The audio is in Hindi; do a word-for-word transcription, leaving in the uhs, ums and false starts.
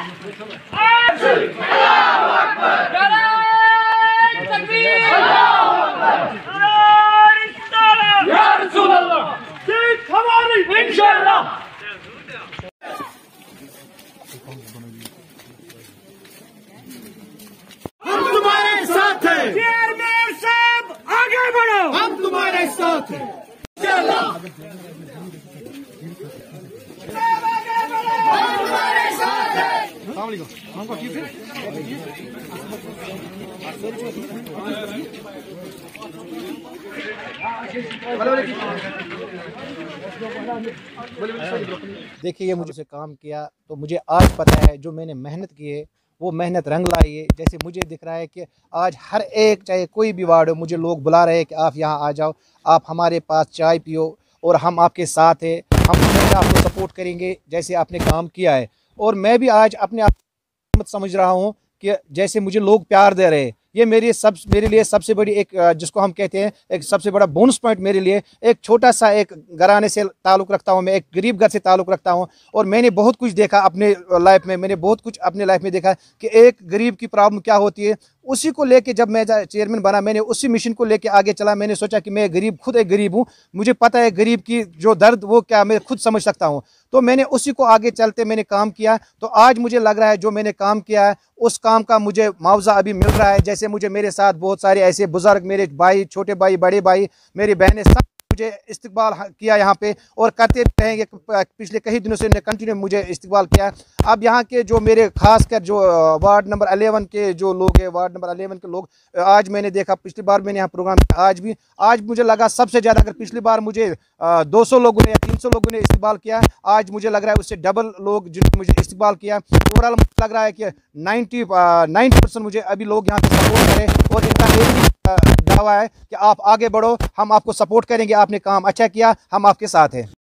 हम तुम्हारे साथ हैं। चेयरमैन साहब आगे बढ़ो, हम तुम्हारे साथ हैं। देखिए, ये मुझसे काम किया तो मुझे आज पता है जो मैंने मेहनत की है वो मेहनत रंग लाई है। जैसे मुझे दिख रहा है कि आज हर एक, चाहे कोई भी वार्ड हो, मुझे लोग बुला रहे हैं कि आप यहाँ आ जाओ, आप हमारे पास चाय पियो और हम आपके साथ हैं, हम हमेशा आपको सपोर्ट करेंगे जैसे आपने काम किया है। और मैं भी आज अपने आप समझ रहा हूँ कि जैसे मुझे लोग प्यार दे रहे हैं, ये मेरे सब मेरे लिए सबसे बड़ी एक, जिसको हम कहते हैं एक सबसे बड़ा बोनस पॉइंट मेरे लिए। एक छोटा सा एक घराने से ताल्लुक़ रखता हूँ मैं, एक गरीब घर से ताल्लुक़ रखता हूँ और मैंने बहुत कुछ देखा अपने लाइफ में। मैंने बहुत कुछ अपने लाइफ में देखा कि एक गरीब की प्रॉब्लम क्या होती है। उसी को लेके जब मैं चेयरमैन बना, मैंने उसी मिशन को लेके आगे चला। मैंने सोचा कि मैं गरीब, खुद एक गरीब हूँ, मुझे पता है गरीब की जो दर्द वो क्या मैं खुद समझ सकता हूँ। तो मैंने उसी को आगे चलते मैंने काम किया। तो आज मुझे लग रहा है जो मैंने काम किया है उस काम का मुझे मुआवजा अभी मिल रहा है। जैसे मुझे मेरे साथ बहुत सारे ऐसे बुजुर्ग, मेरे भाई, छोटे भाई, बड़े भाई, मेरी बहनें, सब मुझे इस्तकबाल किया यहाँ पे और करते रहेंगे। पिछले कई दिनों से कंटिन्यू मुझे इस्तकबाल किया। अब यहाँ के जो मेरे खासकर जो वार्ड नंबर अलेवन के जो लोग हैं, वार्ड नंबर अलेवन के लोग, आज मैंने देखा, पिछली बार मैंने यहाँ प्रोग्राम किया, आज भी आज मुझे लगा सबसे ज़्यादा, अगर पिछली बार मुझे दो सौ लोगों ने या तीन सौ लोगों ने इस्तकबाल किया, आज मुझे लग रहा है उससे डबल लोग जिन्होंने मुझे इस्तकबाल किया। ओवरऑल मुझे लग रहा है कि नाइन्टी नाइन्टी परसेंट मुझे अभी लोग यहाँ पे सपोर्ट करें और इनका एक भी दावा है कि आप आगे बढ़ो, हम आपको सपोर्ट करेंगे, आपने काम अच्छा किया, हम आपके साथ हैं।